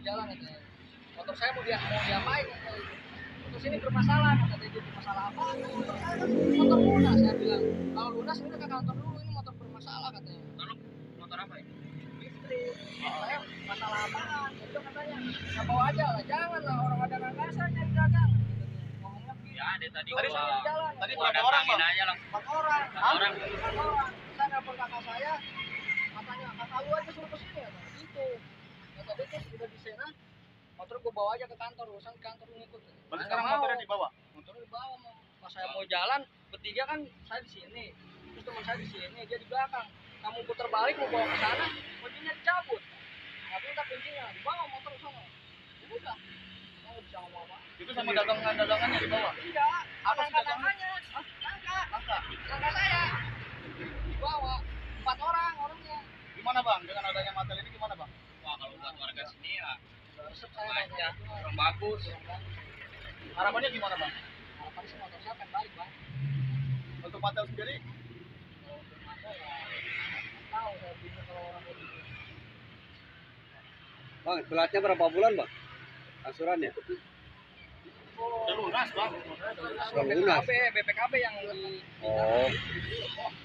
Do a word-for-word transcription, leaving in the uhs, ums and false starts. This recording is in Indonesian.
jalan katanya. Motor saya mau dia mau diapain katanya. Terus ini bermasalah katanya, dia bermasalah apa? Motor saya kan motor lunas, saya bilang. Kalau lunas udah ke kantor dulu, ini motor bermasalah katanya. Lalu motor apa ini? Listrik. Saya masalah apaan? Itu katanya. Ya bawa aja lah, jangan lah orang ada landasan nyari dagang. Ngomongnya begitu. Ya ada tadi Tadi gua. saya jalan. Tadi Gua berapa orang, datangin Bang? aja langsung. Empat orang. Empat orang. Empat orang. Saya nelfon kakak saya, katanya kakak lu aja suruh kesini ya, gitu. Ya tadi tuh udah di sana, motor gua bawa aja ke kantor, urusan ke kantor ngikut. Berarti sekarang motornya dibawa? Motornya dibawa, mau. Pas saya mau jalan, bertiga kan saya di sini, terus teman saya di sini, dia di belakang. Kamu putar balik mau bawa ke sana, kuncinya dicabut. Nggak minta kuncinya, dibawa motor ke sana. Udah, nggak bisa ngomong apa. Itu sama dagangan-dagangannya dibawa? Iya, Apa sih angka-angkanya, angka, Angka? angka saya dibawa empat orang orangnya. Gimana Bang? Dengan adanya matel ini gimana Bang? Wah kalau buat warga sini ya Resep saya aja, kayak gitu. kurang bagus. Harapannya gimana Bang? Harapan sih motor saya pengen balik, Bang. Untuk matel sendiri? Kalau untuk motor ya nggak tahu saya bingung kalau orang kayak gitu. Bang, telatnya berapa bulan, Bang? Angsurannya? Udah lunas Bang. Sudah lunas. B P K B, B P K B yang di Oh.